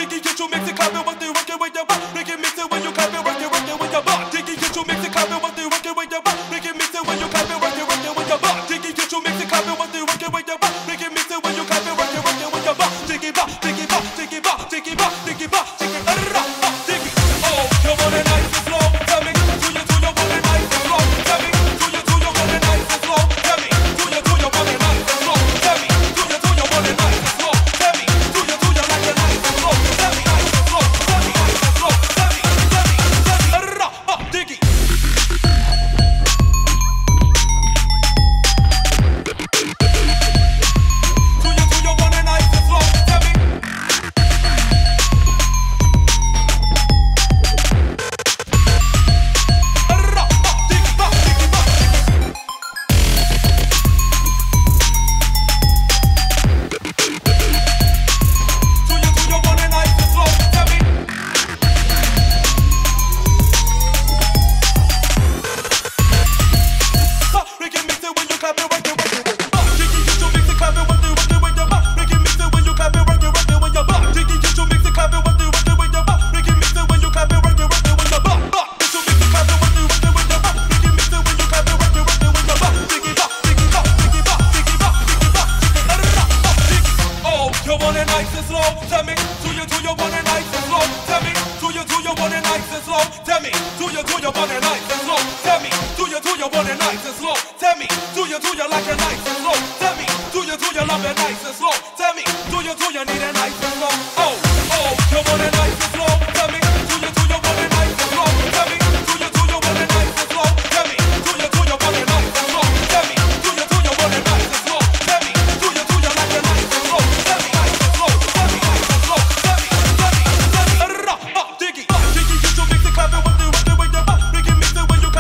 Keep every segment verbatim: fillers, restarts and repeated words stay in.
Diggy, get you mix it, clap it, what they work it with your butt. Make it mix it when you clap it, work it, work it with your butt. Diggy, get you mix it, clap it, what they work it with your butt. Make it mix it when you clap it, work it, work it with your butt. Diggy, get you mix it, clap it, what they work it with your butt. Make it mix it when you clap it, work it, work it with your butt. Diggy bop, diggy bop, diggy bop, diggy bop, diggy bop, diggy bop, diggy. Oh, you want it nice and slow? Tell me, do you, do you want it nice and slow? Tell me, do you, do you want it nice and slow? Tell me, do you, do you want it nice and slow? Tell me, do you, do you want it nice and slow? Tell me, do you, do you like it nice and slow? Tell me nice and slow. Tell me nice and slow. Tell me, tell me, tell me, diggy. Diggy, diggy, get your mix it, clap it, what they, what they, what they, what. Make it mix it when you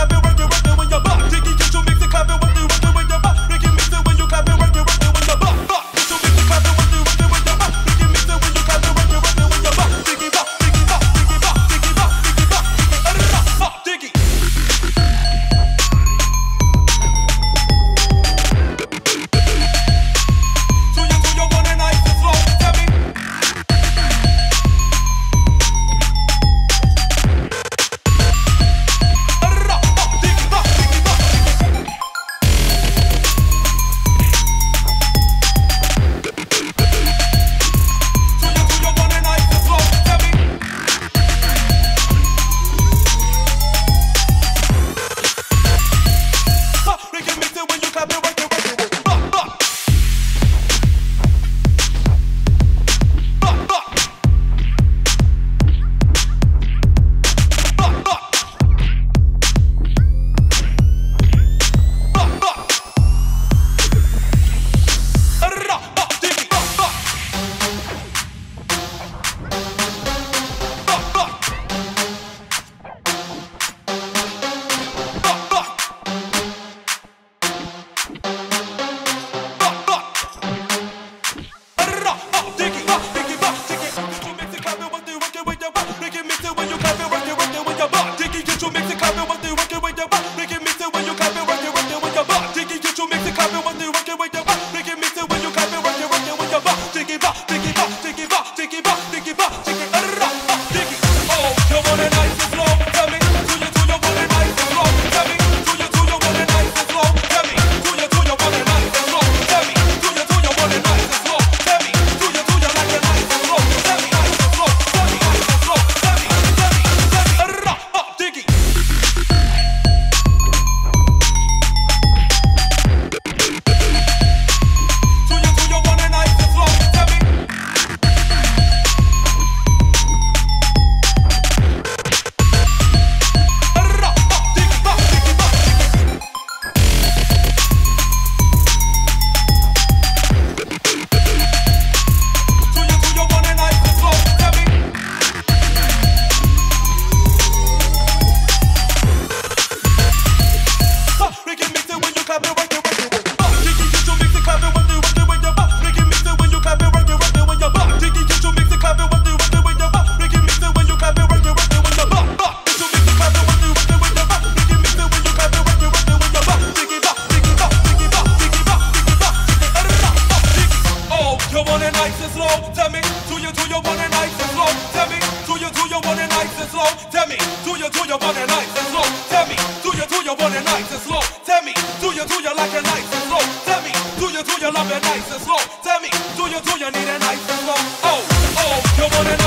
it nice and slow? Tell me, do you do you want it nice and slow? Tell me, do you do you want it nice and slow? Tell me, do you do you want it nice and slow? Tell me, do you do you want it nice and slow? Tell me, do you do you like it nice and slow? Tell me, do you do you love it nice and slow? Tell me, do you do you need it nice and slow? Oh, oh, you want it nice